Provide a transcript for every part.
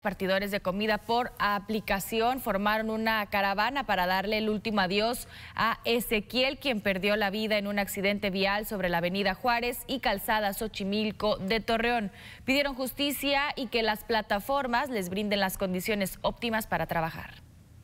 Repartidores de comida por aplicación formaron una caravana para darle el último adiós a Ezequiel, quien perdió la vida en un accidente vial sobre la avenida Juárez y calzada Xochimilco de Torreón. Pidieron justicia y que las plataformas les brinden las condiciones óptimas para trabajar.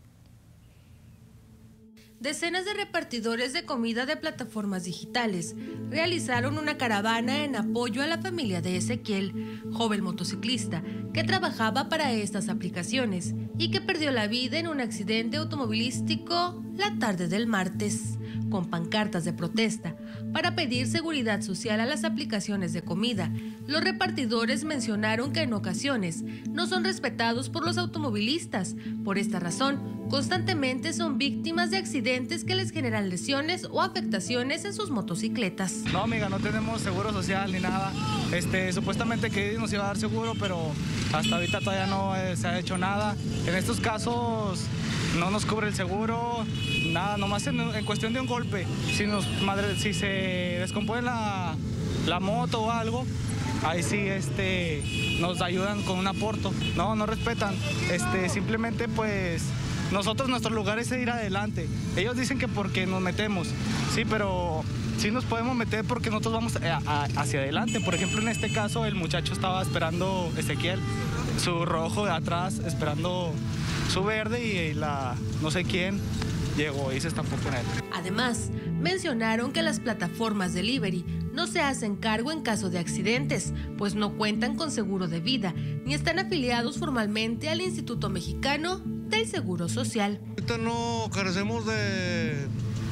Decenas de repartidores de comida de plataformas digitales realizaron una caravana en apoyo a la familia de Ezequiel, joven motociclista que trabajaba para estas aplicaciones y que perdió la vida en un accidente automovilístico la tarde del martes, con pancartas de protesta para pedir seguridad social a las aplicaciones de comida. Los repartidores mencionaron que en ocasiones no son respetados por los automovilistas. Por esta razón, constantemente son víctimas de accidentes que les generan lesiones o afectaciones en sus motocicletas. No, amiga, no tenemos seguro social ni nada. Supuestamente que nos iba a dar seguro, pero hasta ahorita todavía no se ha hecho nada. En estos casos no nos cubre el seguro, nada, nomás en cuestión de un golpe. Si se descompone la moto o algo, ahí sí nos ayudan con un aporto. No respetan. Simplemente pues nuestro lugar es ir adelante. Ellos dicen que porque nos metemos, sí, pero sí nos podemos meter porque nosotros vamos hacia adelante. Por ejemplo, en este caso el muchacho estaba esperando, Ezequiel, su rojo de atrás, esperando su verde y no sé quién llegó y se estampó con él. Además, mencionaron que las plataformas delivery no se hacen cargo en caso de accidentes, pues no cuentan con seguro de vida, ni están afiliados formalmente al Instituto Mexicano del Seguro Social. Ahorita no carecemos de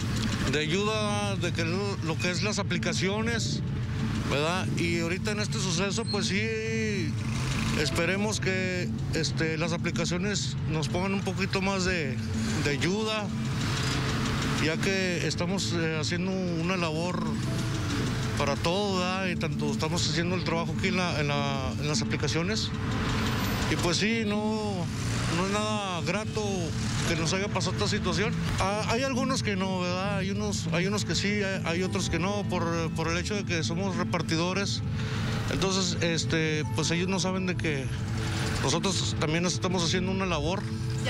ayuda de que lo que es las aplicaciones, ¿verdad? Y ahorita en este suceso, pues sí, esperemos que las aplicaciones nos pongan un poquito más de ayuda, ya que estamos haciendo una labor para todo, ¿verdad? Y tanto estamos haciendo el trabajo aquí en las aplicaciones. Y pues sí, no es nada grato que nos haya pasado esta situación. Hay algunos que no, ¿verdad? Hay unos que sí, hay otros que no, por el hecho de que somos repartidores. Entonces, pues ellos no saben de que nosotros también estamos haciendo una labor,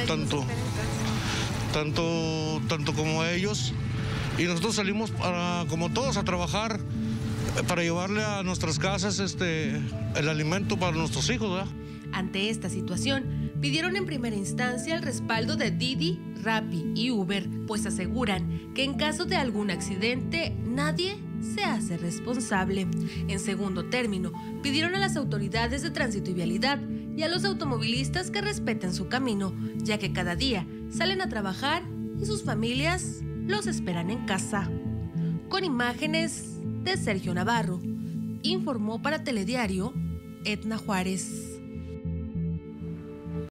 tanto como ellos. Y nosotros salimos como todos a trabajar para llevarle a nuestras casas el alimento para nuestros hijos, ¿verdad? Ante esta situación, pidieron en primera instancia el respaldo de Didi, Rappi y Uber, pues aseguran que en caso de algún accidente, nadie se hace responsable. En segundo término, pidieron a las autoridades de tránsito y vialidad y a los automovilistas que respeten su camino, ya que cada día salen a trabajar y sus familias los esperan en casa. Con imágenes de Sergio Navarro, informó para Telediario Edna Juárez.